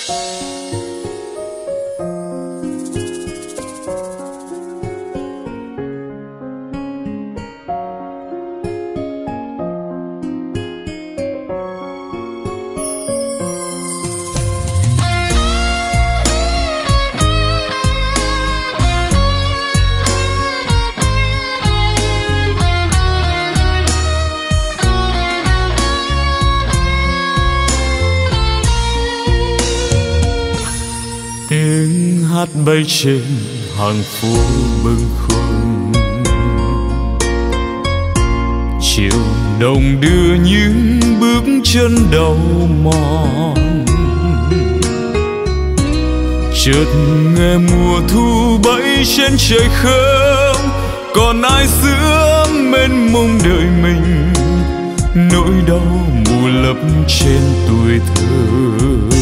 Hát bay trên hàng phố bâng khuâng, chiều đồng đưa những bước chân đau mòn. Chợt nghe mùa thu bay trên trời khơi, còn ai giữa mênh mông đợi mình, nỗi đau mù lấp trên tuổi thơ.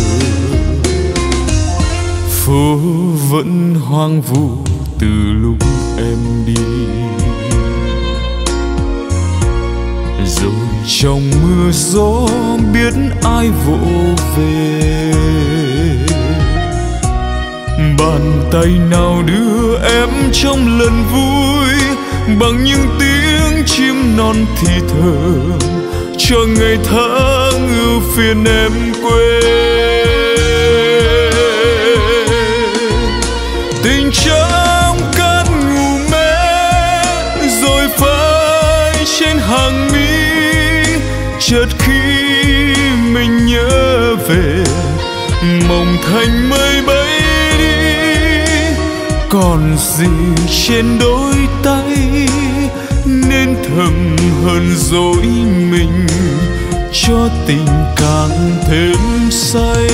Phố vẫn hoang vu từ lúc em đi, rồi trong mưa gió biết ai vỗ về. Bàn tay nào đưa em trong lần vui, bằng những tiếng chim non thì thầm, cho ngày tháng ưu phiền em quên. Tình trong cơn ngủ mê rồi phai trên hàng mi, chợt khi mình nhớ về mộng thành mây bay đi. Còn gì trên đôi tay nên thầm hơn dối mình, cho tình càng thêm say.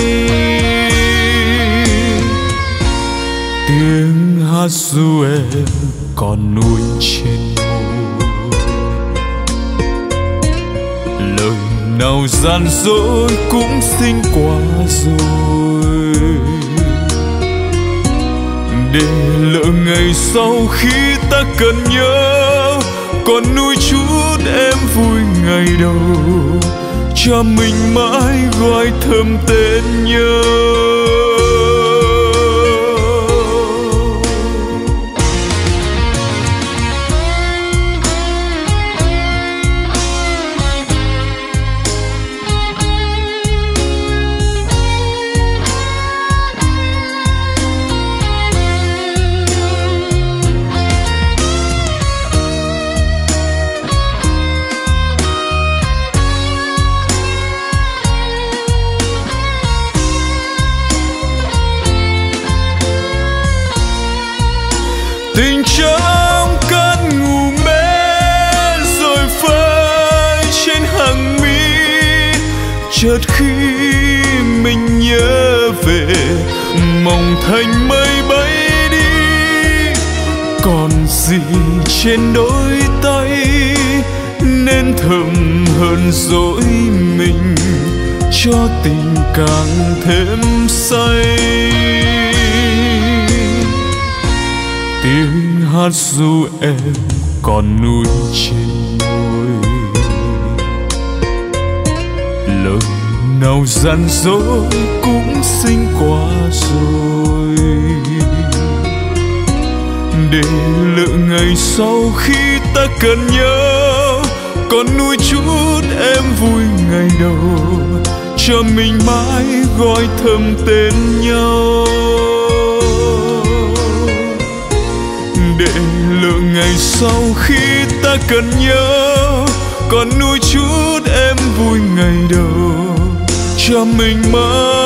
Tiếng hát ru em còn nuôi trên môi, lời nào gian dối cũng xin qua rồi. Để lỡ ngày sau khi ta cần nhớ, còn nuôi chút em vui ngày đầu, cho mình mãi gọi thầm tên nhớ. Tình trong cơn ngủ mê rồi phai trên hàng mi, chợt khi mình nhớ về mộng thành mây bay đi. Còn gì trên đôi tay nên thầm hơn dỗi mình, cho tình càng thêm say. Tiếng hát ru em còn nuôi trên môi, lời nào gian dối cũng xin qua rồi. Để lỡ ngày sau khi ta cần nhớ, còn nuôi chút em vui ngày đầu, cho mình mãi gọi thầm tên nhau. Để lỡ ngày sau khi ta cần nhớ, còn nuôi chút em vui ngày đầu, cho mình mãi